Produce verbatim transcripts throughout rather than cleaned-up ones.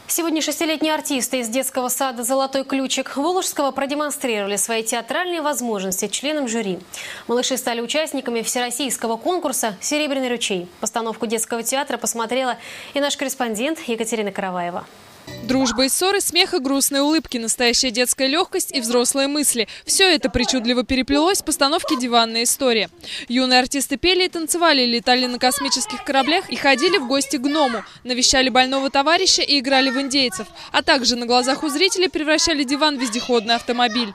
Сегодня шестилетние артисты из детского сада «Золотой ключик» Волжского продемонстрировали свои театральные возможности членам жюри. Малыши стали участниками всероссийского конкурса «Серебряный ручей». Постановку детского театра посмотрела и наш корреспондент Екатерина Караваева. Дружба и ссоры, смех и грустные улыбки, настоящая детская легкость и взрослые мысли. Все это причудливо переплелось в постановке «Диванная история». Юные артисты пели и танцевали, летали на космических кораблях и ходили в гости к гному, навещали больного товарища и играли в индейцев, а также на глазах у зрителей превращали диван в вездеходный автомобиль.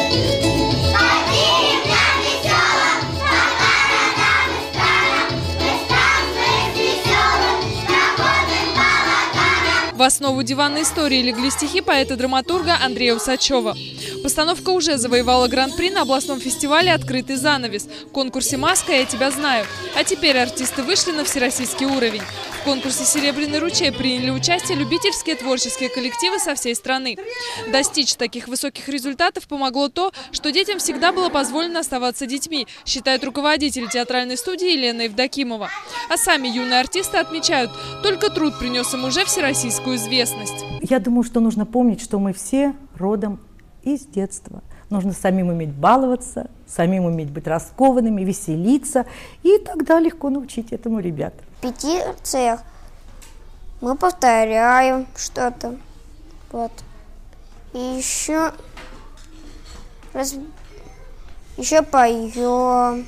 В основу диванной истории легли стихи поэта-драматурга Андрея Усачева. Постановка уже завоевала гран-при на областном фестивале «Открытый занавес» в конкурсе «Маска. Я тебя знаю». А теперь артисты вышли на всероссийский уровень. В конкурсе «Серебряный ручей» приняли участие любительские творческие коллективы со всей страны. Достичь таких высоких результатов помогло то, что детям всегда было позволено оставаться детьми, считает руководитель театральной студии Елена Евдокимова. А сами юные артисты отмечают, только труд принес им уже всероссийскую известность. Я думаю, что нужно помнить, что мы все родом из детства. Нужно самим уметь баловаться, самим уметь быть раскованными, веселиться, и тогда легко научить этому ребят. В репетициях мы повторяем что-то, вот. И еще, раз, еще поем,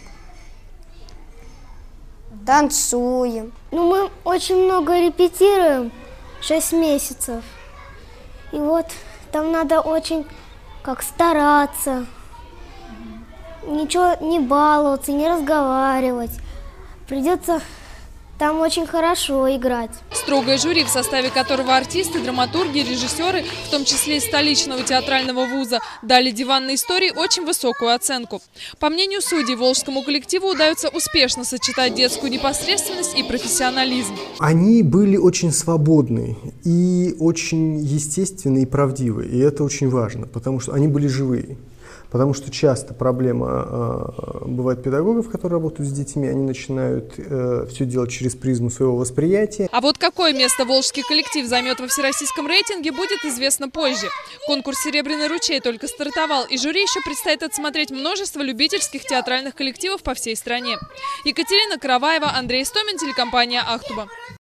танцуем. Ну, мы очень много репетируем, шесть месяцев. И вот там надо очень как стараться, ничего не баловаться, не разговаривать. Придется там очень хорошо играть. Строгое жюри, в составе которого артисты, драматурги, режиссеры, в том числе из столичного театрального вуза, дали диванной истории очень высокую оценку. По мнению судей, волжскому коллективу удается успешно сочетать детскую непосредственность и профессионализм. Они были очень свободны и очень естественны и правдивы. И это очень важно, потому что они были живые. Потому что часто проблема э, бывает педагогов, которые работают с детьми, они начинают э, все делать через призму своего восприятия. А вот какое место волжский коллектив займет во всероссийском рейтинге, будет известно позже. Конкурс «Серебряный ручей» только стартовал, и жюри еще предстоит отсмотреть множество любительских театральных коллективов по всей стране. Екатерина Караваева, Андрей Истомин, телекомпания «Ахтуба».